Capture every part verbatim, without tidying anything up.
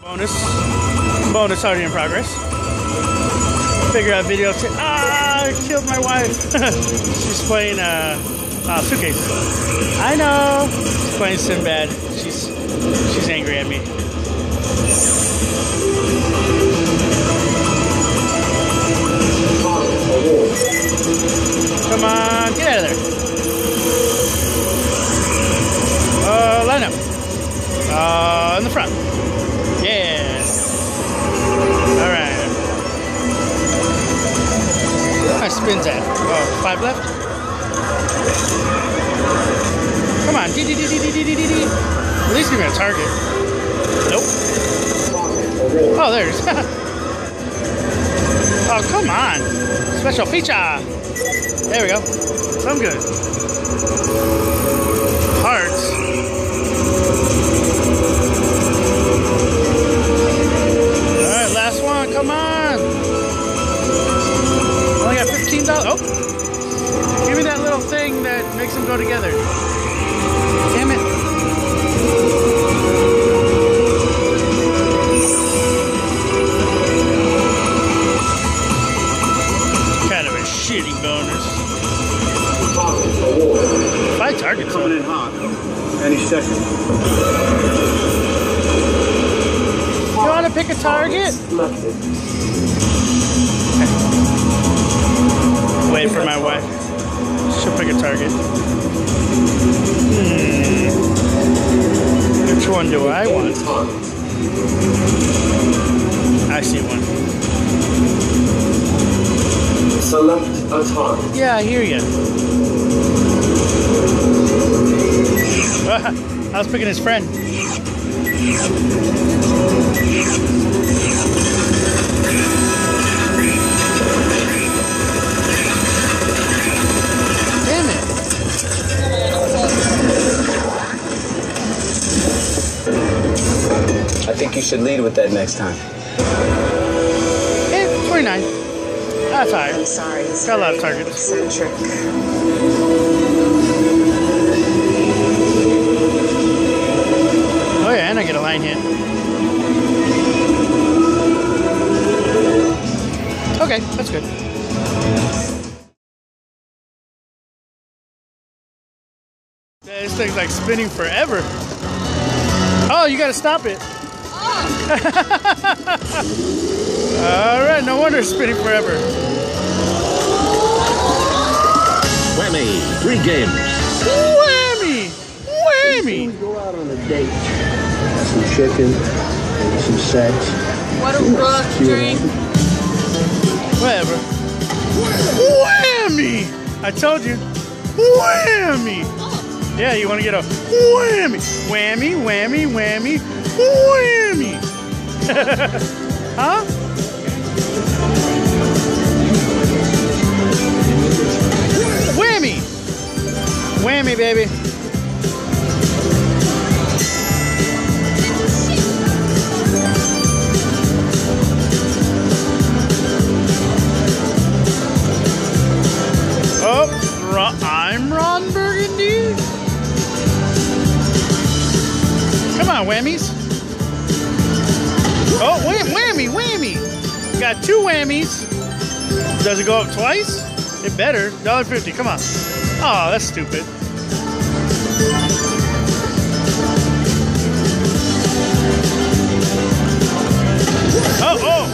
Bonus. Bonus already in progress. Figure out video. Ah, I killed my wife. She's playing uh, uh, suitcase. I know. She's playing Sinbad. She's she's angry at me. Come on, get out of there. Uh, line up. Uh, in the front. Yeah. All right. Where my spins at? Oh, five left. Come on. Dee, dee, dee, dee, dee, dee, dee, dee. At least give me a target. Nope. Oh, there's. Oh, come on. Special feature. There we go. I'm good. Hearts. Alright, last one. Come on. Only got fifteen dollars. Oh. Give me that little thing that makes them go together. Damn it. Kind of a shitty bonus. Five targets. Coming in hot. Any second. You want to pick a target? Wait for my wife. She'll pick a target. Hmm. Which one do I want? I see one. Select a target. Yeah, I hear you. I was picking his friend. Damn it. I think you should lead with that next time. Eh, twenty-nine. That's alright. I'm sorry. It's Got a lot of targets. eccentric. Oh yeah, and I get a line hit. Okay, that's good. Yeah, this thing's like spinning forever. Oh, you gotta stop it. Alright, no wonder it's spinning forever. Whammy, three games. Whammy! Whammy! We go out on a date. Some chicken, maybe some sex. What a rough drink. Whatever. Whammy! I told you. Whammy! Yeah, you want to get a whammy. Whammy, whammy, whammy, whammy. Huh? Whammy. Whammy, baby. Oh, I'm Ron Burgundy. Come on, whammies. Oh, wham, whammy, whammy. Got two whammies. Does it go up twice? It better. one dollar fifty, come on. Oh, that's stupid. Oh, oh.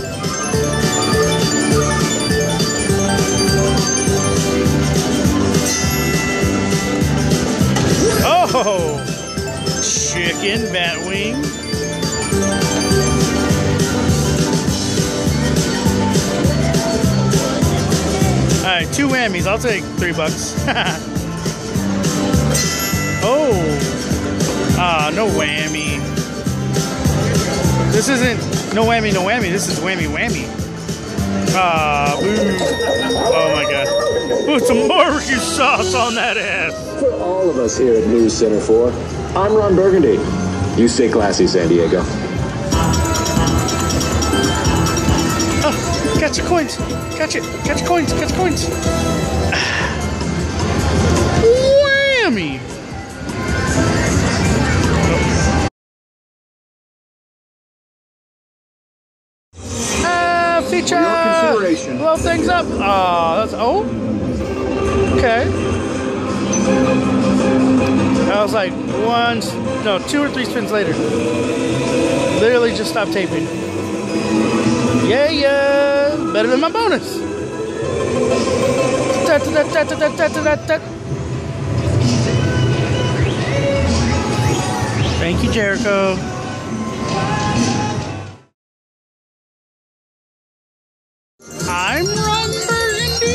Oh, chicken bat wing. All right, two whammies. I'll take three bucks. Oh, ah, no whammy. This isn't no whammy, no whammy. This is whammy, whammy. Ah, boo. Oh my god. Put some barbecue sauce on that ass. For all of us here at News Center four, I'm Ron Burgundy. You stay classy, San Diego. Oh, catch the coins. Catch it. Catch coins. Catch coins. Whammy. acceleration. Blow things up. Oh, that's oh. Okay. That was like one, no, two or three spins later. Literally just stopped taping. Yeah, yeah. Better than my bonus. Da, da, da, da, da, da, da, da. Thank you, Jericho. I'm Ron Burgundy.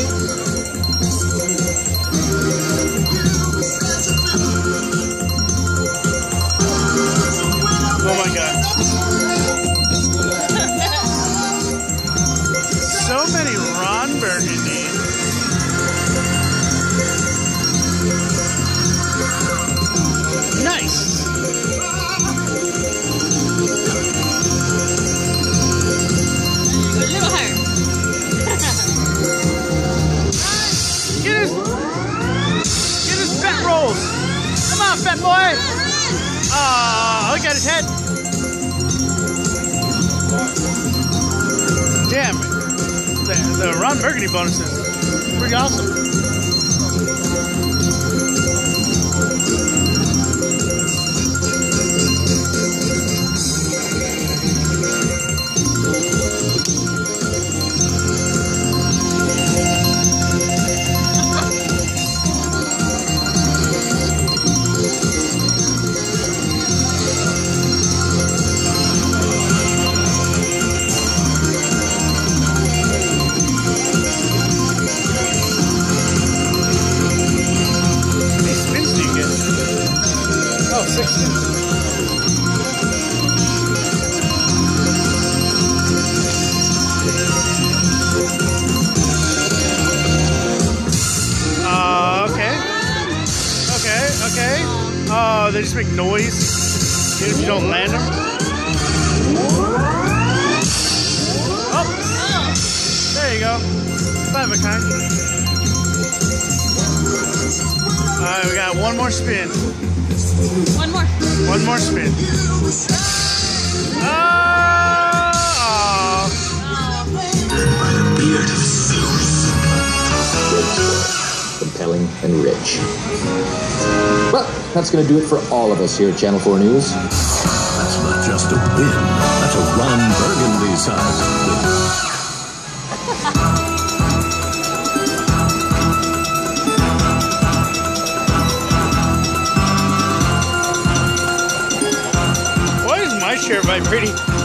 Oh my god. So many Ron Burgundy. Nice. A little higher. Get his, get his fat rolls. Come on, fat boy. Ah, look at his head. Damn, the, the Ron Burgundy bonus is pretty awesome. Uh, okay. Okay, okay. Oh, they just make noise even if you don't land them. Oh! There you go. Five of a kind. Alright, we got one more spin. One more. One more spin. Ah! Oh. Beard of filth. Compelling and rich. Well, that's going to do it for all of us here at Channel four News. That's not just a win. That's a Ron Burgundy-sized win. Why is my share vibrating?